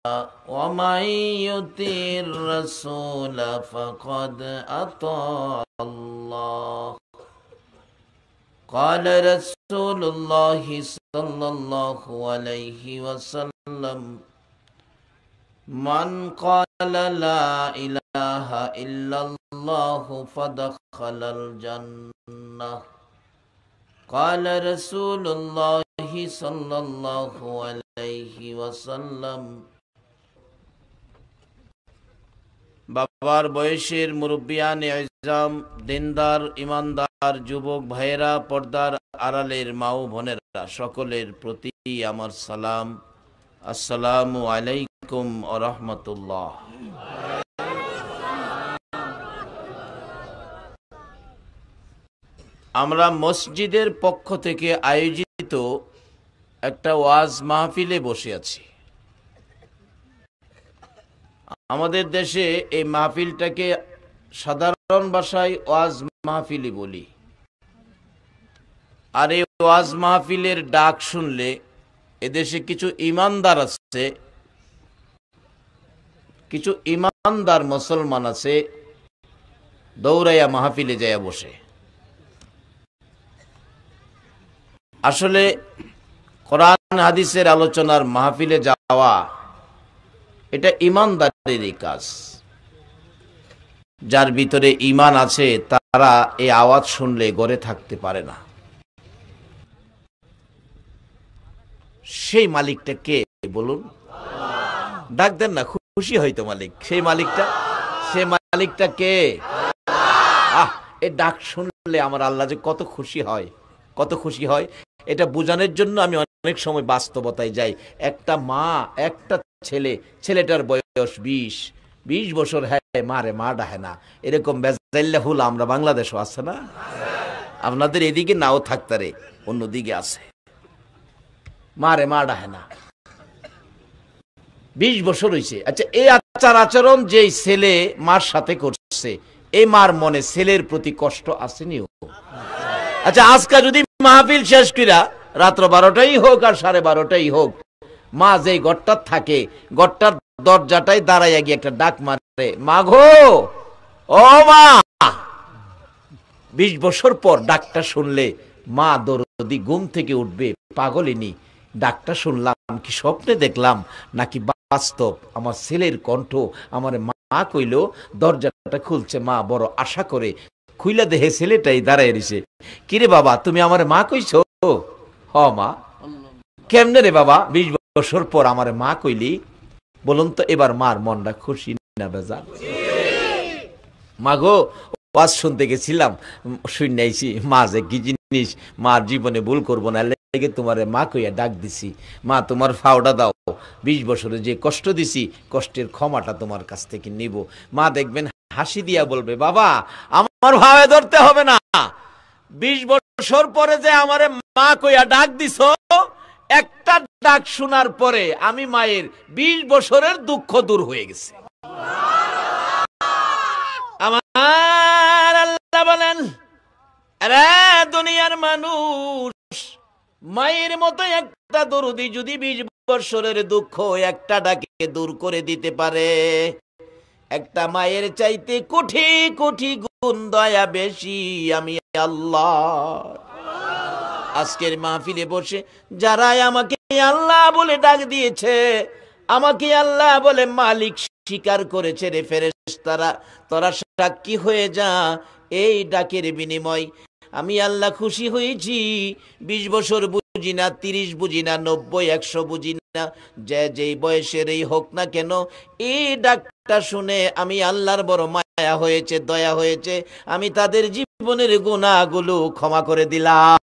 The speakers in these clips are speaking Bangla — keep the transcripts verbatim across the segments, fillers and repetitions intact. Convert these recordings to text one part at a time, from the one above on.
ومن يطع الرسول فقد أطاع الله قال رسول الله صلى الله عليه وسلم من قال لا إله إلا الله فدخل الجنة قال رسول الله صلى الله عليه وسلم বাবার বয়সের মুরব্বিয়ান ইজাম, দিনদার ইমানদার যুবক ভাইয়েরা, পর্দার আড়ালের মা ও বোনেরা, সকলের প্রতি আমার সালাম। আসসালামু আলাইকুম ওয়া রাহমাতুল্লাহ। আমরা মসজিদের পক্ষ থেকে আয়োজিত একটা ওয়াজ মাহফিলে বসে আছি। আমাদের দেশে এই মাহফিলটাকে সাধারণ ভাষায় ওয়াজ মাহফিলই বলি। আর এই ওয়াজ মাহফিলের ডাক শুনলে এদেশে কিছু ইমানদার আছে, কিছু ইমানদার মুসলমান আছে, দৌড়াইয়া মাহফিলে যাইয়া বসে। আসলে কোরআন হাদিসের আলোচনার মাহফিলে যাওয়া এটা ইমানদারেরই কাজ। যার ভিতরে ঈমান আছে তারা এই আওয়াজ শুনলে ঘরে থাকতে পারে না। সেই মালিকটা কে বলুন? ডাক দেন না, খুশি হয়তো মালিক। সেই মালিকটা সেই মালিকটা কে? আহ, এই ডাক শুনলে আমার আল্লাহ যে কত খুশি হয়, কত খুশি হয়, এটা বোঝানোর জন্য আমি অনেক সময় বাস্তবতায় যাই। একটা মা, একটা ছেলে, ছেলেটার বয়স বিশ বিশ বছর, হ্যাঁ মারে মা ডাহে না, এরকম বেজাইল্লা হুল আমরা বাংলাদেশও আছে না? আপনাদের এদিকে নাও থাকতারে, অন্যদিকে আছে। মারে মা ডাহে না, বিশ বছর হয়েছে। আচ্ছা, এই আচার আচরণ যে ছেলে মার সাথে করছে, এই মার মনে ছেলের প্রতি কষ্ট আসেনি? আচ্ছা, আজকে যদি মাহফিল শেষ কইরা রাত্র বারোটাই হোক আর সাড়ে বারোটাই হোক, মা যে ঘরটার থাকে, ঘরটার দরজাটাই দাঁড়াইয়া গিয়ে একটা ডাক মারে, মা গো, ও মা। বিশ বছর পর ডাকটা শুনলে মা দরদি ঘুম থেকে উঠবে, পাগলিনী, ডাকটা শুনলাম কি স্বপ্নে দেখলাম নাকি বাস্তব? আমার ছেলের কণ্ঠ আমার মা কইল, দরজাটা খুলছে, মা বড় আশা করে খুইলা দেহে ছেলেটাই দাঁড়ায় রইছে। কিরে বাবা, তুমি আমার মা কইছো? হ মা। কেমনে রে বাবা, বিশ বছর পর আমার মা কইলি? বলুন তো এবার মার মনটা খুশি না বেজার? মা গো, ওয়াজ শুনতে গেছিলাম, শুনাইছি মা যে কি জিনিস, মার জীবনে ভুল করবো না লেগে তোমারে মা কইয়া ডাক দিছি। মা তোমার ফাওটা দাও, বিশ বছরে যে কষ্ট দিছি, কষ্টের ক্ষমাটা তোমার কাছ থেকে নিব। মা দেখবেন হাসি দিয়া বলবে, বাবা আমার ভাবে ধরতে হবে না, বিশ বছর পরে যে আমারে মা কইয়া ডাক দিছ, একটা ডাক শোনার পরে আমি মায়ের বিশ বছরের দুঃখ দূর হয়ে গেছে। আমার আল্লাহ বলেন, আরে দুনিয়ার মানুষ, মায়ের মতো একটা দরুদি যদি বিশ বছরের দুঃখ একটা ডাকে দূর করে দিতে পারে, একটা মায়ের চাইতে কোটি কোটি গুণ দয়া বেশি আমি আল্লাহ। আজকের মাহফিলে বসে যারা আমাকে আল্লাহ বলে ডাক দিয়েছে, আমাকে আল্লাহ বলে মালিক স্বীকার করেছে, রে ফেরেশতারা তোরা সাক্ষী হয়ে যা, এই ডাকের বিনিময় আমি আল্লাহ খুশি হয়েছি। বিশ বছর বুঝি না, তিরিশ বুঝি না, নব্বই, একশো বুঝি না, যে যেই বয়সের এই হোক না কেন, এই ডাকটা শুনে আমি আল্লাহর বড় মায়া হয়েছে, দয়া হয়েছে, আমি তাদের জীবনের গুনাহগুলো ক্ষমা করে দিলাম।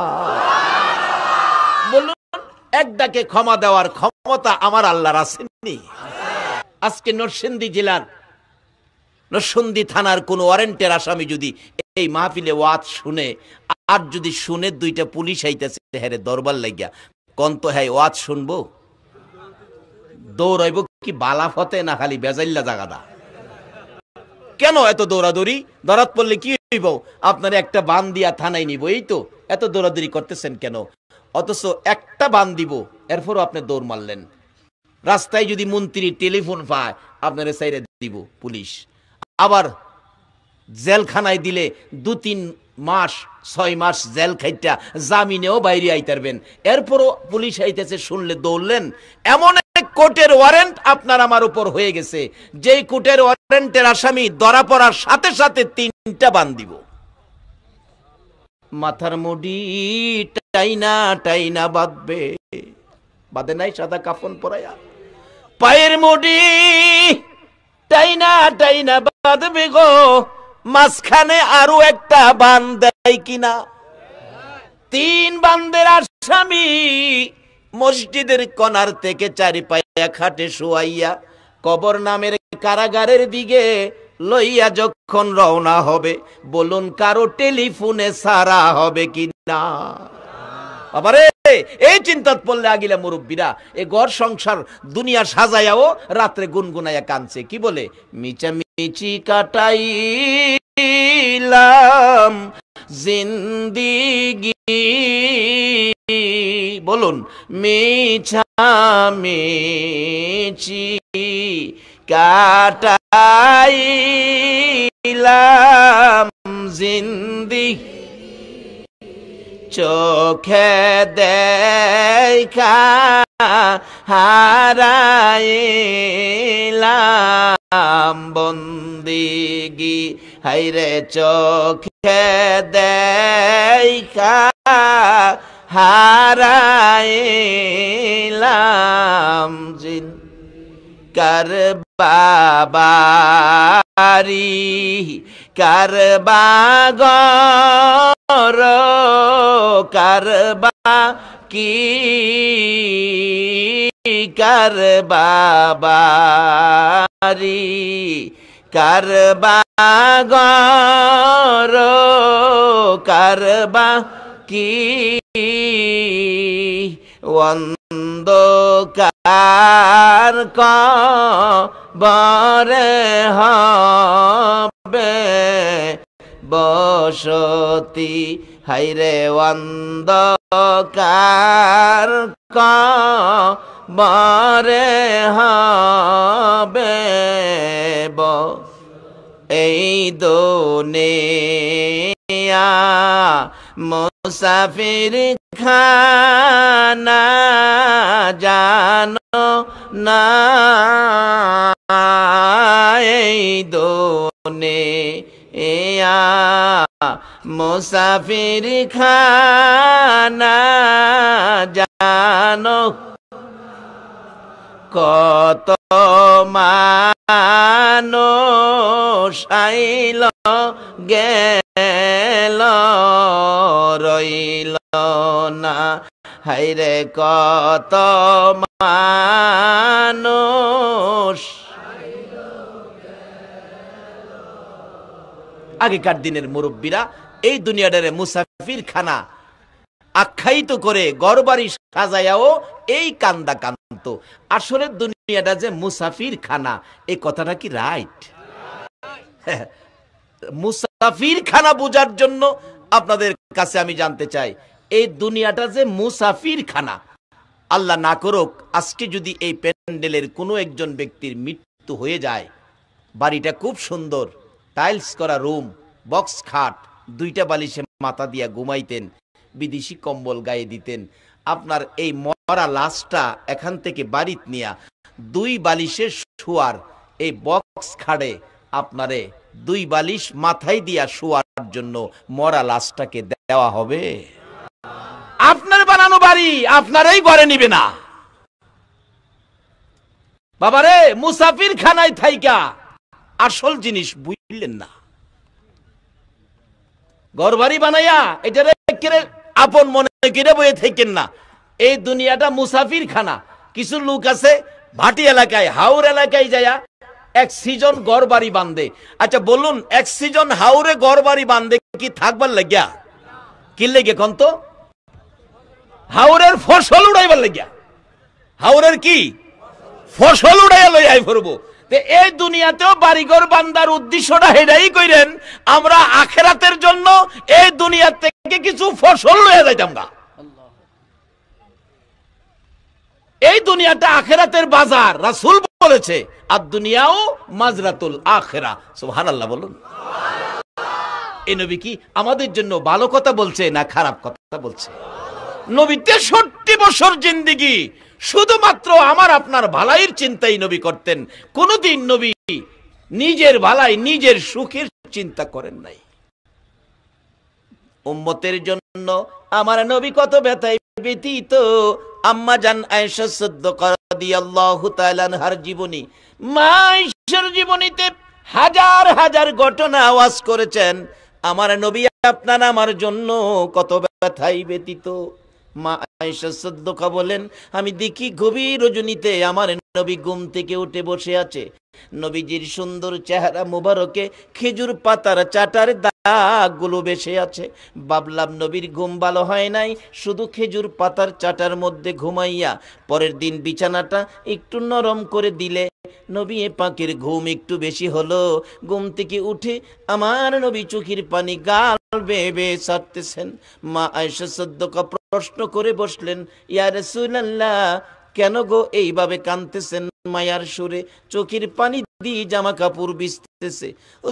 বলুন, এক ডাকে ক্ষমা দেওয়ার ক্ষমতা আমার আল্লাহর আসেনি? আজকে নরসিংদী জেলার নরসিংদী থানার কোন ওয়ারেন্টের আসামি যদি এই মাহফিলে ওয়াজ শুনে, আর যদি শুনে দুইটা পুলিশ আইতেছে হেরে দরবার লাগিয়া, কোন তো হ্যাঁ ওয়াজ শুনবো? দৌড়াইব কি বালাফতে না খালি বেজাইল্লা জায়গাটা? কেন এত দৌড়াদৌড়ি? ধরাত পড়লে কি হইব? আপনার একটা বান দিয়া থানায় নিব, এই তো এত দৌড়াদৌড়ি করতেছেন কেন? অথচ একটা বান দিব, এরপরও আপনি দৌড় মারলেন। রাস্তায় যদি মন্ত্রী টেলিফোন পায় আপনারা সাইরে দিব পুলিশ। আবার জেলখানায় দিলে দু তিন মাস ছয় মাস জেল খাইটা জামিনেও বাইরে আইতারবেন, এরপরও পুলিশ আইতেছে শুনলে দৌড়লেন। এমন এক কোর্টের ওয়ারেন্ট আপনার আমার উপর হয়ে গেছে, যেই কোর্টের ওয়ারেন্টের আসামি ধরা পড়ার সাথে সাথে তিনটা বান দিব। মাথার মুডি টাইনা টাইনা বাঁধবে, বাঁধে নাই সাদা কাফন পরাইয়া, পায়ের মুডি টাইনা টাইনা বাঁধবে গো, মাঝখানে আরো একটা বান দেয় কিনা। তিন বান্দের আসামি মসজিদের কনার থেকে চারি পায়া খাটে শুয়াইয়া কবর নামের কারাগারের দিকে লইয়া যখন রওনা হবে, বলুন কারো টেলিফোনে সারা হবে কিনা? বাবারে এই চিন্তাত পড়লে আগিলা মুরব্বীরা এ ঘর সংসার দুনিয়া সাজায়াও রাত্রে গুনগুনাইয়া কানছে, কি বলে? মিচামিচি কাটাইলাম জিন্দিগি, বলুন মিছামিচি কাটাইলাম জিন্দিগি, চোখে দেখা হারাইলাম বন্দিগি, হাইরে চোখে দেখা হারাইলাম জিন কার বাবারি কার বাগর কার বা কি কার বাবারি কার বাগর কার বা কি অন্ধকার কবরে হবে বসতি, হাইরে অন্ধকার কবরে হবে এই দুনিয়া মুসাফির খানা জানো না, এই দুনিয়া মুসাফির খানা জানো, কত মানুষ আইল গেল রইল না, হাইরে কত মানুষ। আগেকার দিনের মুরব্বীরা এই দুনিয়াটারে মুসাফির খানা আখ্যায়িত করে ঘরবাড়ি সাজায়াও এই কান্দা কান্ত। আসলে দুনিয়াটা যে মুসাফির খানা, এই কথাটা কি রাইট? মুসাফির খানা বোঝার জন্য আপনাদের কাছে আমি জানতে চাই, এই দুনিয়াটা যে মুসাফির খানা, আল্লাহ না করুক আজকে যদি এই প্যান্ডেলের কোনো একজন ব্যক্তির মৃত্যু হয়ে যায়, বাড়িটা খুব সুন্দর, টাইলস করা রুম, বক্স খাট, দুইটা বালিশে মাথা দিয়া ঘুমাইতেন, বিদেশি কম্বল গায়ে দিতেন, আপনার এই মরা লাশটা এখান থেকে বাড়িতে নিয়া দুই বালিশের শোয়ার এই বক্স খাড়ে আপনারে দুই বালিশ মাথায় দিয়া শোয়ার জন্য মরা লাশটাকে দেওয়া হবে? আপনার বানানো বাড়ি আপনারই ঘরে নিবে না বাবারে। মুসাফির খানায় থাইকা আসল জিনিস বুঝলেন না, ঘর বাড়ি বানাইয়া এটা আপন মনে কিনে বয়ে থাকেন না। এই দুনিয়াটা মুসাফির খানা। কিছু লোক আছে ভাটি এলাকায়, হাওর এলাকায় যায়া এক সিজন ঘর বাড়ি বান্ধে। আচ্ছা বলুন, এক সিজন হাওরে ঘর বাড়ি বান্ধে কি থাকবার লাগিয়া? কি লেগে কন তো? হাওরের ফসল উড়াইবার লাগিয়া। হাওরের কি ফসল উড়াইয়া লই আই ফরবো। এই দুনিয়াতেও বাড়িঘর বান্দার উদ্দেশ্যটা হেডাই কইরেন, আমরা আখেরাতের জন্য এই দুনিয়া থেকে কিছু ফসল লইয়া যাইতাম গা। এই দুনিয়াটা আখিরাতের বাজার, রাসূল বলেছে আর দুনিয়াও মাজরাতুল আখিরা। সুবহানাল্লাহ বলুন। এই নবী কি আমাদের জন্য ভালো কথা বলছে না খারাপ কথা বলছে? নবী তেষট্টি বছর জিন্দেগি শুধুমাত্র আমার আপনার ভালাইয়ের চিন্তাই নবী করতেন। কোনদিন নবী নিজের ভালাই নিজের সুখের চিন্তা করেন নাই। উম্মতের জন্য আমার নবী কত ব্যথায় ব্যথিত। আম্মা জান আয়েশা সিদ্দিকা রাদিয়াল্লাহু তাআলা আনহার জীবনী, মা আয়েশার জীবনীতে হাজার হাজার ঘটনা আওয়াজ করেছেন। আমার নবী আপনার আমার জন্য কত ব্যথায় ব্যথিত। মা আয়েশা সিদ্দিকা বলেন, আমি দেখি গভীর রজনীতে আমার নবী ঘুম থেকে উঠে বসে আছে। নবীজির সুন্দর চেহারা মুবারকে খেজুর পাতার চাটার দাগগুলো বেশে আছে। ভাবলাম নবীর ঘুম ভালো হয় নাই, শুধু খেজুর পাতার চাটার মধ্যে ঘুমাইয়া পরের দিন বিছানাটা একটু নরম করে দিলে নবী পাকের ঘুম একটু বেশি হলো। ঘুম থেকে উঠে আমার নবী চোখের পানি গাল বেয়ে বেয়ে ছাড়তেছেন। মা আয়েশা সিদ্দিকা প্রশ্ন করে বসলেন, ইয়া রাসূলুল্লাহ, কেন গো এইভাবে কাঁদতেছেন? মায়ার সুরে চোখের পানি দিয়ে জামা কাপড় ভিজতেছে।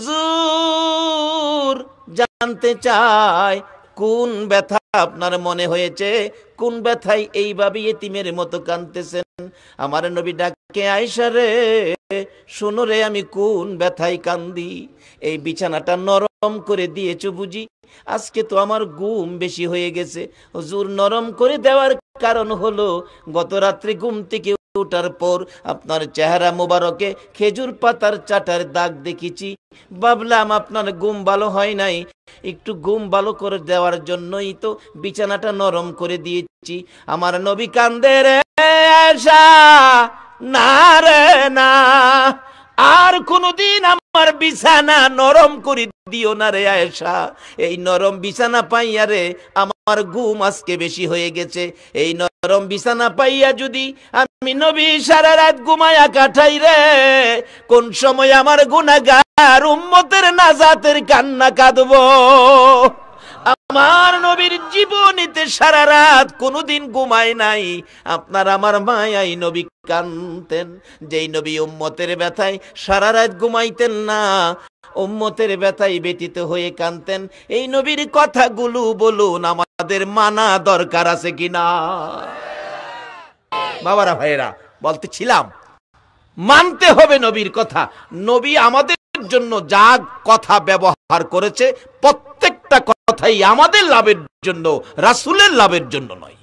হুজুর জানতে চায় কোন ব্যথা আপনার মনে হয়েছে, কোন ব্যথায় এইভাবে এতিমের মতো কাঁদতেছেন? আমার নবী ডাকে, আয়েশা রে শোনো রে, আমি কোন ব্যথায় কান্দি? এই বিছানাটা নরম করে দিয়েছো বুঝি? আজকে তো আমার ঘুম বেশি হয়ে গেছে। হুজুর নরম করে দেওয়ার কারণ হলো গত রাত্রে ঘুম থেকে ওঠার পর আপনার চেহারা মোবারকে খেজুর পাতার চাটার দাগ দেখেছি। ভাবলাম আপনার ঘুম ভালো হয় নাই, একটু ঘুম ভালো করে দেওয়ার জন্যই তো বিছানাটা নরম করে দিয়েছি। আমার নবী কান্দে, রে আয়েশা না রে না, আর কোনদিন আমার বিছানা নরম করে দিও না রে আয়েশা। এই নরম বিছানা পাইয়া রে আমার ঘুম আজকে বেশি হয়ে গেছে। এই নরম বিছানা পাইয়া যদি আমি নবী সারা রাত ঘুমায়া কাটাই রে, কোন সময় আমার গুনাহগার উম্মতের নাজাতের কান্না কাঁদবো। আমার নবীর জীবনীতে সারা রাত কোনদিন ঘুমায় নাই। আপনার আমার মায়াই নবী কাঁদতেন। যেই নবী উম্মতের ব্যথায় সারা রাত ঘুমাইতেন না, উম্মতের ব্যথায় ব্যথিত হয়ে কাঁদতেন, এই নবীর কথাগুলো বলুন আমাদের মানা দরকার আছে কিনা? বাবারা ভাইয়েরা, বলতেছিলাম মানতে হবে নবীর কথা। নবী আমাদের জন্য যা কথা ব্যবহার করেছে প্রত্যেকটা কথাই আমাদের লাভের জন্য, রাসূলের লাভের জন্য নয়।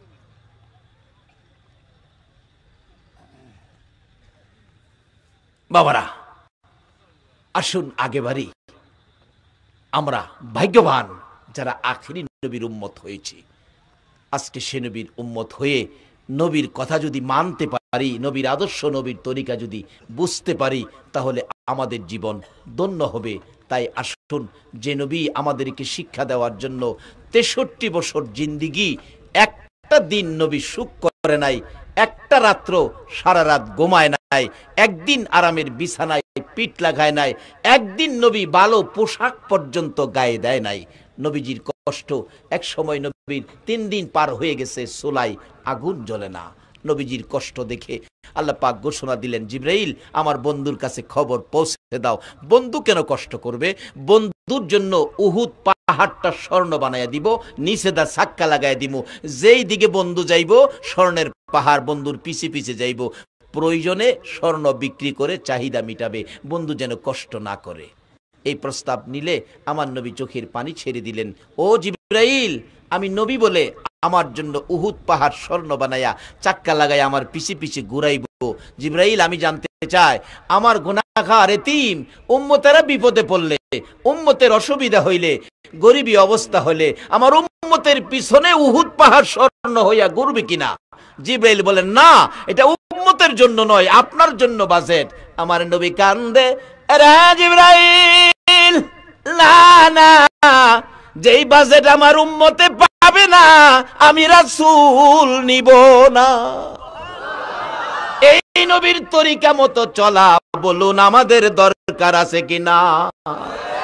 বাবারা আসুন আগে বাড়ি। আমরা ভাগ্যবান যারা আখিরি নবীর উম্মত হয়েছি। আজকে সে নবীর উম্মত হয়ে নবীর কথা যদি মানতে পারি, নবীর আদর্শ নবীর তরিকা যদি বুঝতে পারি, তাহলে আমাদের জীবন ধন্য হবে। তাই আসুন, যে নবী আমাদেরকে শিক্ষা দেওয়ার জন্য তেষট্টি বছর জিন্দিগি, একটা দিন নবী সুখ করে নাই, একটা রাত্র সারা রাত ঘুমায় নাই, একদিন আরামের বিছানায় পিঠ লাগায় নাই, একদিন নবী ভালো পোশাক পর্যন্ত গায়ে দেয় নাই। নবীজির কষ্ট এক সময় নবীর তিন দিন পার হয়ে গেছে, চুলায় আগুন জ্বলে না। নবীজির কষ্ট দেখে আল্লাহ পাক ঘোষণা দিলেন, জিবরাইল আমার বন্ধুর কাছে খবর পৌঁছে দাও। বন্ধু কেন কষ্ট করবে? বন্ধুর জন্য উহুদ পাহাড়টা স্বর্ণ বানাইয়া দিব, নিচে দা ছাক্কা লাগাইয়া দিব। যেই দিকে বন্ধু যাইব স্বর্ণের পাহাড় বন্ধুর পিছে পিছে যাইব। প্রয়োজনে স্বর্ণ বিক্রি করে চাহিদা মিটাবে, বন্ধু যেন কষ্ট না করে। এই প্রস্তাব নিলে আমার নবী চোখের পানি ছেড়ে দিলেন। ও জিবরাইল, আমি নবী বলে আমার জন্য উহুদ পাহাড় স্বর্ণ বানায়া চাক্কা লাগাই আমার পিছে পিছে ঘুরাইব। জিবরাইল, আমি জানতে চাই আমার গুনাহগার এতিম উম্মতেরা বিপদে পড়লে, উম্মতের অসুবিধা হইলে, গরিবী অবস্থা হইলে আমার উম্মতের পিছনে উহুদ পাহাড় স্বর্ণ হইয়া ঘুরবে কিনা? জিবরাইল বলেন, না, এটা উম্মতের জন্য নয়, আপনার জন্য বাজেট। আমার নবী কান্দে, আরে জিবরাইল, না না, যেই বাজেট আমার উম্মতে পাবে না আমি রাসূল নিব না। এই নবীর তরিকা মতো চলা বলুন আমাদের দরকার আছে কিনা?